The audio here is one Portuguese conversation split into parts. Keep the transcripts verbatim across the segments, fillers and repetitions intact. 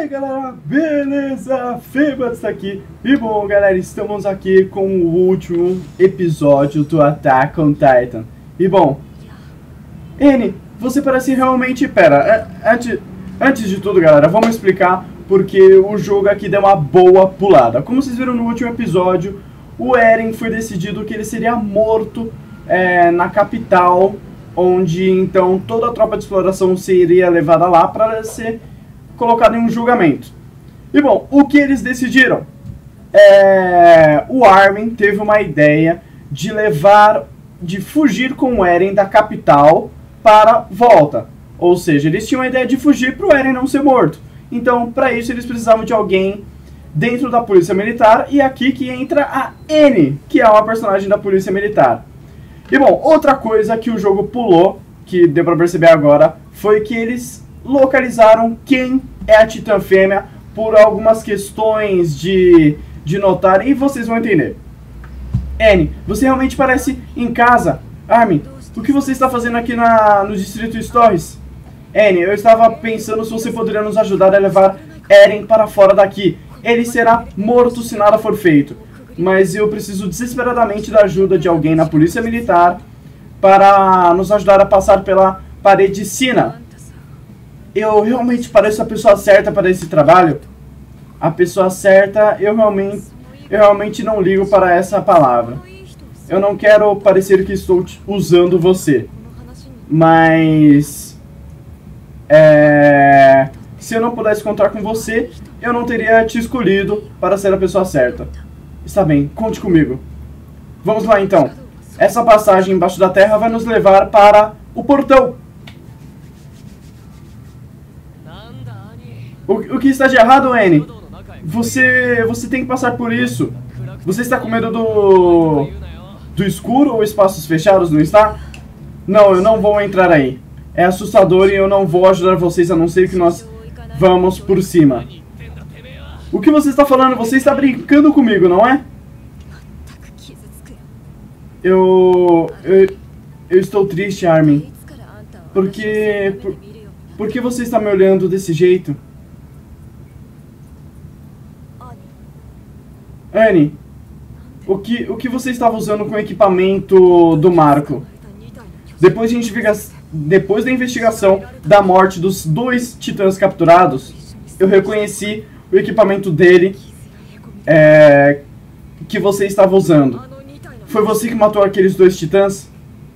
aí galera, beleza? Febas tá aqui. E bom galera, estamos aqui com o último episódio do Attack on Titan. E bom, N, você parece realmente... Pera, antes, antes de tudo galera, vamos explicar porque o jogo aqui deu uma boa pulada. Como vocês viram no último episódio, o Eren foi decidido que ele seria morto é, na capital, onde então toda a tropa de exploração seria levada lá para ser colocada em um julgamento. E bom, o que eles decidiram? É, o Armin teve uma ideia de levar, de fugir com o Eren da capital para volta. Ou seja, eles tinham a ideia de fugir para o Eren não ser morto. Então, para isso, eles precisavam de alguém dentro da Polícia Militar. E aqui que entra a N, que é uma personagem da Polícia Militar. E bom, outra coisa que o jogo pulou, que deu pra perceber agora, foi que eles localizaram quem é a Titã Fêmea por algumas questões de, de notar, e vocês vão entender. N, você realmente parece em casa. Armin, o que você está fazendo aqui na, no Distrito Stories? N, eu estava pensando se você poderia nos ajudar a levar Eren para fora daqui. Ele será morto se nada for feito. Mas eu preciso desesperadamente da ajuda de alguém na Polícia Militar para nos ajudar a passar pela parede Sina. Eu realmente pareço a pessoa certa para esse trabalho? A pessoa certa, eu realmente, eu realmente não ligo para essa palavra. Eu não quero parecer que estou usando você. Mas... É, se eu não pudesse contar com você, eu não teria te escolhido para ser a pessoa certa. Está bem, conte comigo. Vamos lá então. Essa passagem embaixo da terra vai nos levar para o portão. O, o que está de errado, N? Você, você tem que passar por isso. Você está com medo do, do escuro ou espaços fechados, não está? Não, eu não vou entrar aí. É assustador e eu não vou ajudar vocês a não ser que nós vamos por cima. O que você está falando? Você está brincando comigo, não é? Eu... Eu, eu estou triste, Armin. Porque... Por, por que você está me olhando desse jeito? Annie, o que, o que você estava usando com o equipamento do Marco? Depois, de Depois da investigação da morte dos dois titãs capturados, eu reconheci o equipamento dele é, que você estava usando. Foi você que matou aqueles dois titãs?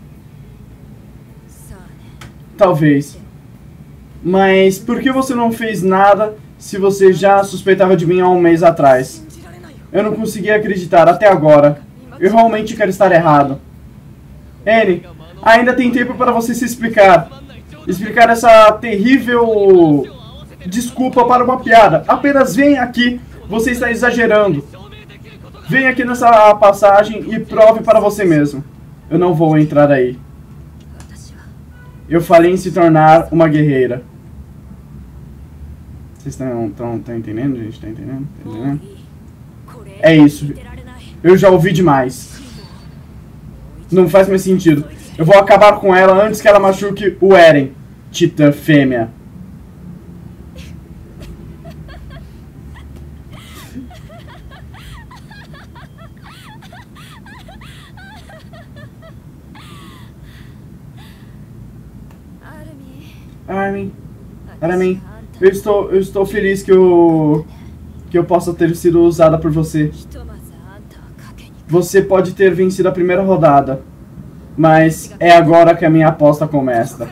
Talvez. Mas por que você não fez nada se você já suspeitava de mim há um mês atrás? Eu não conseguia acreditar até agora. Eu realmente quero estar errado. N, ainda tem tempo para você se explicar. Explicar essa terrível... desculpa para uma piada. Apenas vem aqui. Você está exagerando. Vem aqui nessa passagem e prove para você mesmo. Eu não vou entrar aí. Eu falei em se tornar uma guerreira. Vocês estão, estão, estão entendendo, gente? Estão entendendo? Estão entendendo? É isso. Eu já ouvi demais. Não faz mais sentido. Eu vou acabar com ela antes que ela machuque o Eren. Titã Fêmea. Armin, Armin, eu estou, eu estou feliz que eu, que eu possa ter sido usada por você. Você pode ter vencido a primeira rodada, mas é agora que a minha aposta começa.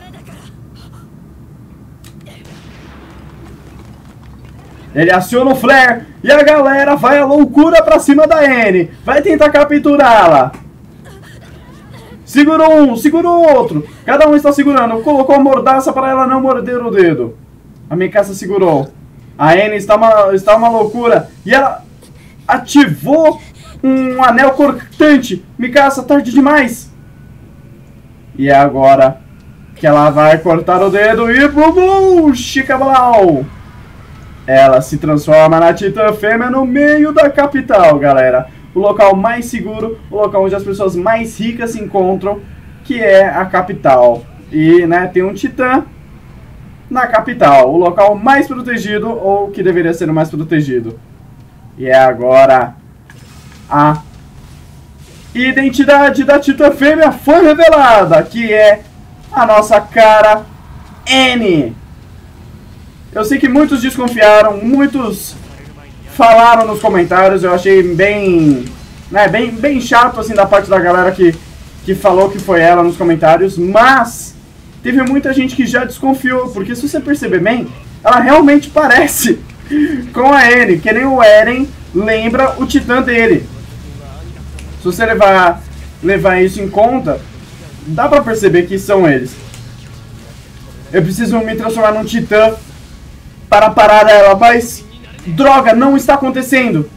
Ele aciona o flare e a galera vai à loucura pra cima da N. Vai tentar capturá-la. Segura um, segura o outro. Cada um está segurando. Colocou a mordaça para ela não morder o dedo. A Mikasa segurou. A N está uma, está uma loucura. E ela ativou um anel cortante. Mikasa, tarde demais. E é agora que ela vai cortar o dedo e bum, chicablau. Ela se transforma na Titã Fêmea no meio da capital, galera. O local mais seguro, o local onde as pessoas mais ricas se encontram, que é a capital. E, né, tem um titã na capital, o local mais protegido, ou que deveria ser o mais protegido. E é agora a identidade da Titã Fêmea foi revelada, que é a nossa cara Annie. Eu sei que muitos desconfiaram, muitos falaram nos comentários, eu achei bem, né, bem, bem chato assim da parte da galera que, que falou que foi ela nos comentários, mas teve muita gente que já desconfiou, porque se você perceber bem, ela realmente parece com a Annie, que nem o Eren lembra o titã dele. Se você levar, levar isso em conta, dá pra perceber que são eles. Eu preciso me transformar num titã para parar ela, mas droga, não está acontecendo.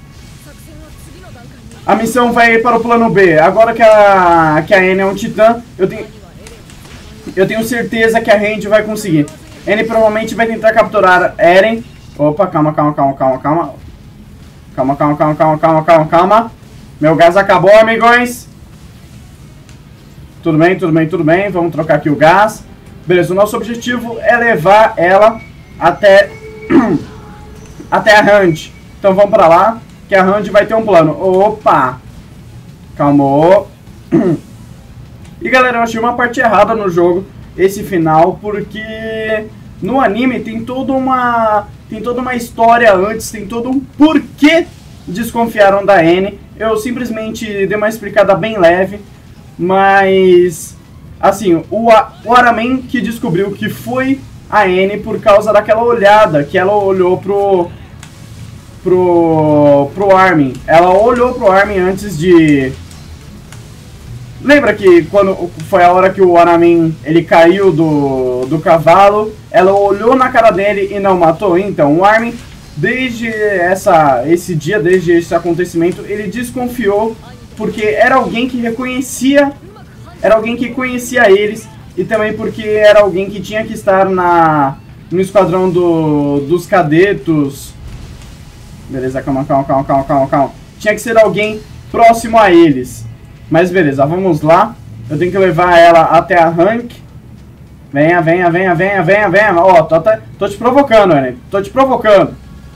A missão vai para o plano B. Agora que a, que a Annie é um titã, eu tenho, eu tenho certeza que a Randy vai conseguir. Annie provavelmente vai tentar capturar Eren. Opa, calma, calma, calma, calma, calma. Calma, calma, calma, calma, calma, calma, calma. Meu gás acabou, amigões. Tudo bem, tudo bem, tudo bem. Vamos trocar aqui o gás. Beleza, o nosso objetivo é levar ela até, até a Randy. Então vamos pra lá, que a Randy vai ter um plano. Opa! Calmou. E galera, eu achei uma parte errada no jogo, esse final, porque no anime tem toda uma, tem toda uma história antes, tem todo um porquê desconfiaram da Annie. Eu simplesmente dei uma explicada bem leve, mas assim, o, o Aramin que descobriu que foi a Annie por causa daquela olhada que ela olhou pro pro pro Armin. Ela olhou pro Armin antes de... Lembra que quando foi a hora que o Aramin ele caiu do, do cavalo, ela olhou na cara dele e não matou? Então o Armin, desde essa, esse dia, desde esse acontecimento, ele desconfiou, porque era alguém que reconhecia, era alguém que conhecia eles, e também porque era alguém que tinha que estar na, no esquadrão do, dos cadetos. Beleza, calma, calma, calma, calma, calma, calma. Tinha que ser alguém próximo a eles. Mas beleza, vamos lá. Eu tenho que levar ela até a Hank. Venha, venha, venha, venha, venha, venha. Ó, tô, tô te provocando, Eren. Tô te provocando.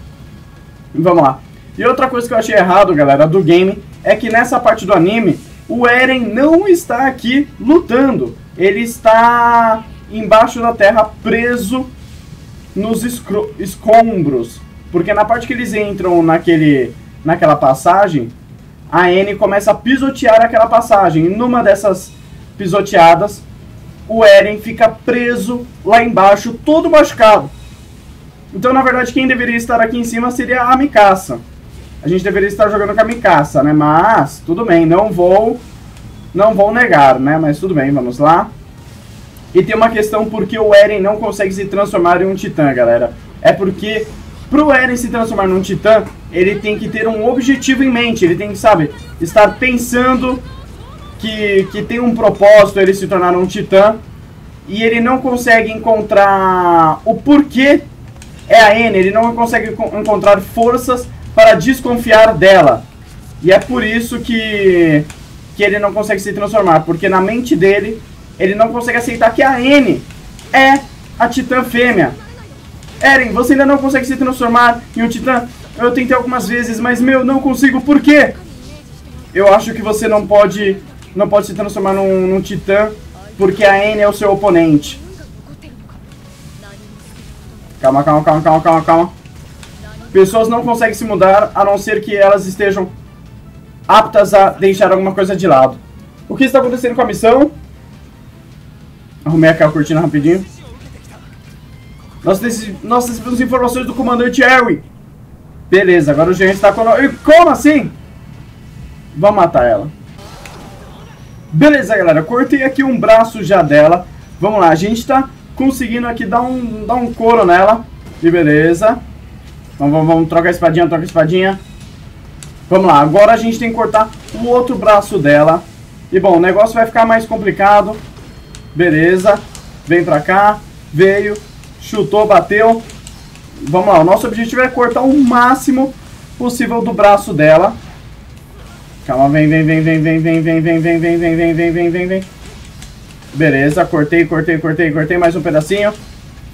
Vamos lá. E outra coisa que eu achei errado, galera, do game, é que nessa parte do anime, o Eren não está aqui lutando. Ele está embaixo da terra, preso nos escombros. Porque na parte que eles entram naquele, naquela passagem, a Annie começa a pisotear aquela passagem. E numa dessas pisoteadas, o Eren fica preso lá embaixo, todo machucado. Então, na verdade, quem deveria estar aqui em cima seria a Mikasa. A gente deveria estar jogando com a Mikasa, né? Mas, tudo bem, não vou, não vou negar, né? Mas tudo bem, vamos lá. E tem uma questão porque o Eren não consegue se transformar em um titã, galera. É porque... Pro Eren se transformar num titã, ele tem que ter um objetivo em mente. Ele tem que, sabe, estar pensando que, que tem um propósito ele se tornar um titã. E ele não consegue encontrar o porquê é a Annie. Ele não consegue encontrar forças para desconfiar dela. E é por isso que, que ele não consegue se transformar. Porque na mente dele, ele não consegue aceitar que a Annie é a titã fêmea. Eren, você ainda não consegue se transformar em um titã? Eu tentei algumas vezes, mas, meu, não consigo. Por quê? Eu acho que você não pode, não pode se transformar num, num titã, porque a Annie é o seu oponente. Calma, calma, calma, calma, calma, calma. Pessoas não conseguem se mudar, a não ser que elas estejam aptas a deixar alguma coisa de lado. O que está acontecendo com a missão? Arrumei aqui a cortina rapidinho. Nós, nós recebemos informações do comandante Harry. Beleza, agora o gerente está com nós. Como assim? Vamos matar ela. Beleza, galera. Cortei aqui um braço já dela. Vamos lá, a gente está conseguindo aqui dar um, dar um couro nela. E beleza. Vamos, vamos, vamos trocar a espadinha, troca a espadinha. Vamos lá, agora a gente tem que cortar o outro braço dela. E bom, o negócio vai ficar mais complicado. Beleza. Vem pra cá. Veio. Chutou, bateu. Vamos lá, o nosso objetivo é cortar o máximo possível do braço dela. Calma, vem, vem, vem, vem, vem, vem, vem, vem, vem, vem, vem, vem, vem, vem, vem, vem. Beleza, cortei, cortei, cortei, cortei mais um pedacinho.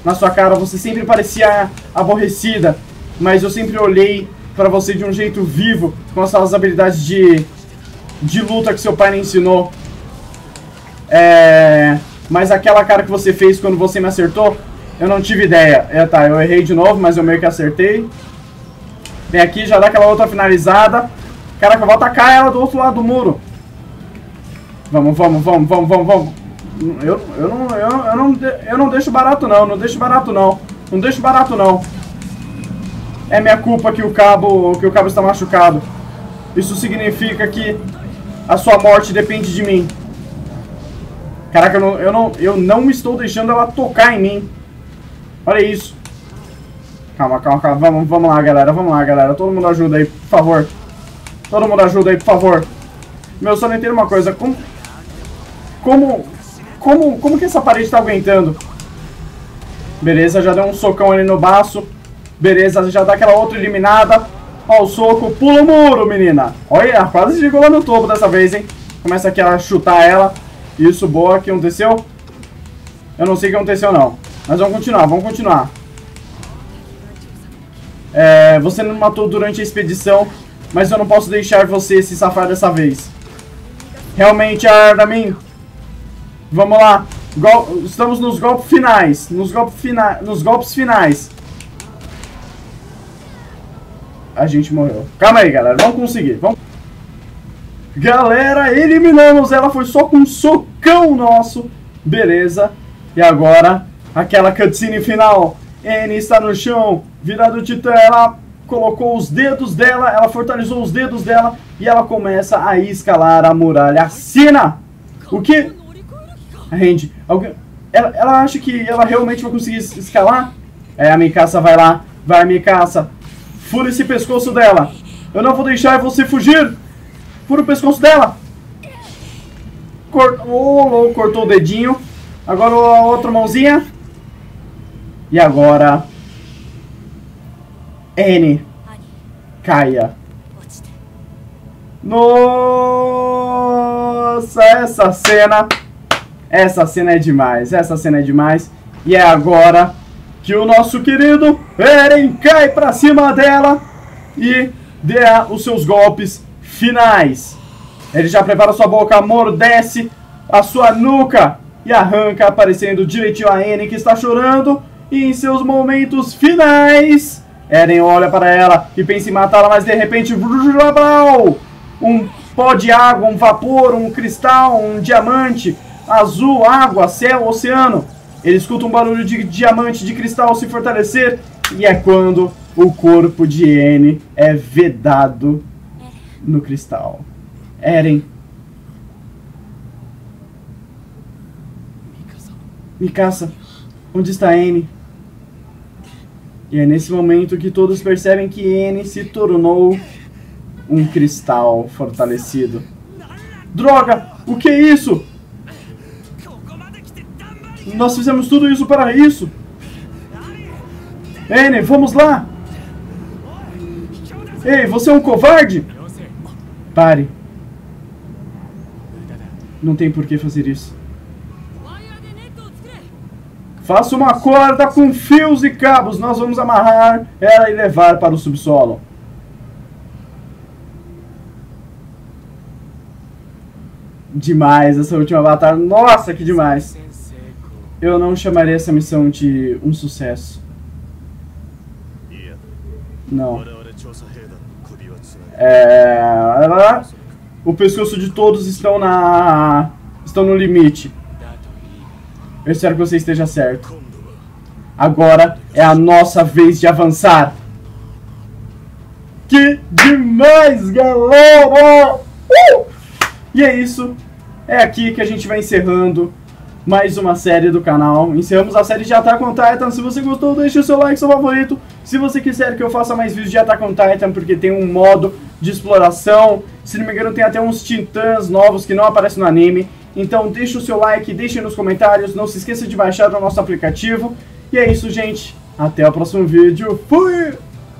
na sua cara, você sempre parecia aborrecida, mas eu sempre olhei pra você de um jeito vivo, com as suas habilidades de, de luta que seu pai me ensinou. É... Mas aquela cara que você fez quando você me acertou, eu não tive ideia. É, tá, eu errei de novo, mas eu meio que acertei. Vem aqui, já dá aquela outra finalizada. Caraca, eu vou atacar ela do outro lado do muro. Vamos, vamos, vamos, vamos, vamos, vamos. Eu, eu, não, eu, eu, não, eu não deixo barato não, não deixo barato não. Não deixo barato não. É minha culpa que o cabo, que o cabo está machucado. Isso significa que a sua morte depende de mim. Caraca, eu não, eu não, eu não estou deixando ela tocar em mim. Olha isso. Calma, calma, calma. Vamos, vamos lá, galera. Vamos lá, galera. Todo mundo ajuda aí, por favor. Todo mundo ajuda aí, por favor. Meu, só não entendo uma coisa. Como... Como... Como, como que essa parede tá aguentando? Beleza, já deu um socão ali no baço. Beleza, já dá aquela outra eliminada. Ó o soco. Pula o muro, menina. Olha, quase chegou lá no topo dessa vez, hein? Começa aqui a chutar ela. Isso, boa. O que aconteceu? Eu não sei o que aconteceu, não. Mas vamos continuar, vamos continuar. É, você não matou durante a expedição, mas eu não posso deixar você se safar dessa vez. Realmente, Ardamin. Vamos lá. Gol Estamos nos golpes finais. Nos, golpe fina nos golpes finais. A gente morreu. Calma aí, galera. Vamos conseguir. Vamos... Galera, eliminamos ela. Foi só com um socão nosso. Beleza. E agora, aquela cutscene final. Annie está no chão. Virado Titã. Ela colocou os dedos dela. Ela fortaleceu os dedos dela. E ela começa a escalar a muralha. Assina! O que? A Randy. Alguém... Ela, ela acha que ela realmente vai conseguir escalar? É, a Mikasa vai lá. Vai, Mikasa. Fura esse pescoço dela. Eu não vou deixar você fugir. Fura o pescoço dela. Cort... Oh, cortou o dedinho. Agora a outra mãozinha. E agora... Annie. Caia. Nossa, essa cena... Essa cena é demais. Essa cena é demais. E é agora que o nosso querido Eren cai pra cima dela e dá os seus golpes finais. Ele já prepara sua boca, amordece a sua nuca e arranca, aparecendo direitinho a Annie, que está chorando. E em seus momentos finais, Eren olha para ela e pensa em matá-la, mas de repente um pó de água, um vapor, um cristal, um diamante azul, água, céu, oceano. Ele escuta um barulho de diamante, de cristal se fortalecer. E é quando o corpo de Annie é vedado no cristal. Eren. Mikasa, onde está Annie? E é nesse momento que todos percebem que Annie se tornou um cristal fortalecido. Droga! O que é isso? Nós fizemos tudo isso para isso. Annie, vamos lá. Ei, você é um covarde? Pare. Não tem por que fazer isso. Faça uma corda com fios e cabos. Nós vamos amarrar ela e levar para o subsolo. Demais essa última batalha. Nossa, que demais. Eu não chamaria essa missão de um sucesso. Não. É... O pescoço de todos estão na... estão no limite. Eu espero que você esteja certo. Agora é a nossa vez de avançar. Que demais, galera! Uh! E é isso. É aqui que a gente vai encerrando mais uma série do canal. Encerramos a série de Attack on Titan. Se você gostou, deixe o seu like, seu favorito. Se você quiser que eu faça mais vídeos de Attack on Titan, porque tem um modo de exploração. Se não me engano, tem até uns titãs novos que não aparecem no anime. Então deixe o seu like, deixe nos comentários. Não se esqueça de baixar o nosso aplicativo. E é isso, gente. Até o próximo vídeo. Fui!